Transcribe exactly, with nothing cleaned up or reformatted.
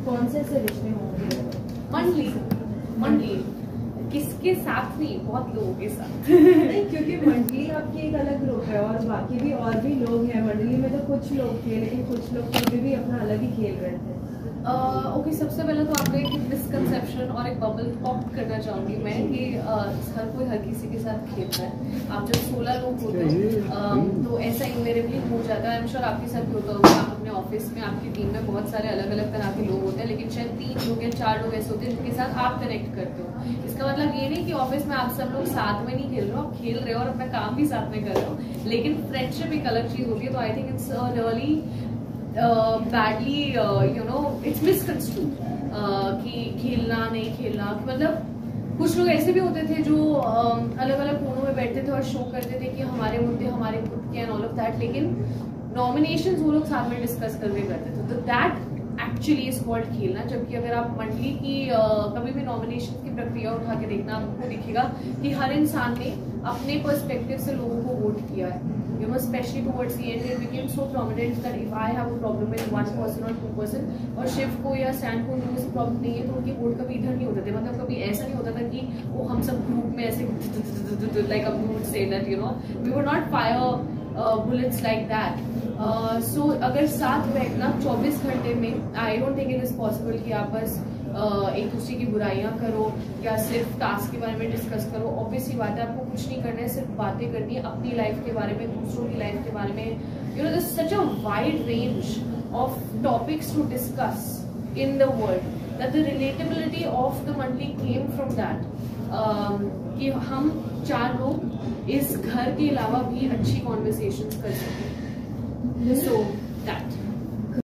कौन से ऐसे रिश्ते होंगे? मंडली मंडली किसके साथ नहीं, बहुत लोगों के साथ। नहीं, क्योंकि मंडली आपकी एक अलग ग्रुप है और बाकी भी और भी लोग हैं मंडली में, तो कुछ लोग थे लेकिन कुछ लोग तो अभी भी अपना अलग ही खेल रहे थे। ओके uh, okay, सबसे पहले तो आपने एक मिसकंसेप्शन और एक बबल पॉप करना चाहूँगी मैं कि uh, हर कोई हर किसी के साथ खेलता है। आप जब सोलह लोग होते हो uh, तो ऐसा इनवेरेबली हो जाता है। आई एम श्योर आपके साथ भी होता होगा, आप अपने ऑफिस में आपकी टीम में बहुत सारे अलग अलग तरह के लोग होते हैं, लेकिन शायद तीन लोग या चार लोग ऐसे होते हैं जिनके साथ आप कनेक्ट करते हो। इसका मतलब ये नहीं कि ऑफिस में आप सब लोग साथ में नहीं खेल रहे हो, आप खेल रहे हो और अपना काम भी साथ में कर रहे हो, लेकिन फ्रेंडशिप एक अलग चीज होती है। तो I think it's really badly you know it's misconstrued कि खेलना नहीं खेलना। मतलब कुछ लोग ऐसे भी होते थे जो अलग अलग कोनों में बैठते थे और शो करते थे कि हमारे मुद्दे हमारे खुद के एंड ऑल ऑफ दैट, लेकिन नॉमिनेशंस वो लोग साथ में डिस्कस करके करते थे। तो दैट एक्चुअली इज कॉल्ड खेलना। जबकि अगर आप मंडली की uh, कभी भी नॉमिनेशन की प्रक्रिया उठा के देखना, आपको दिखेगा कि हर इंसान ने अपने पर्सपेक्टिव से लोगों को वोट किया है। You know, especially towards the end, it became so prominent that if I have a problem with one person or two person, और शिव को या सैन को उनको कोई प्रॉब्लम नहीं है, तो उनके वोट कभी इधर नहीं होते थे। मतलब कभी ऐसा नहीं होता था कि वो हम सब ग्रुप में ऐसे like a would say that you know we would not fire uh, bullets like that. Uh, so अगर साथ बैठना चौबीस घंटे में, I don't think it is possible कि आप बस Uh, एक दूसरे की बुराइयां करो या सिर्फ टास्क के बारे में डिस्कस करो। ऑब्वियसली बात है, आपको कुछ नहीं करना है, सिर्फ बातें करनी है अपनी लाइफ के बारे में, दूसरों की लाइफ के बारे में। You know, there is such a wide range of topics to discuss in the world that the relatability of the mandali came from that कि हम चार लोग इस घर के अलावा भी अच्छी कॉन्वर्सेशंस कर सकें। So that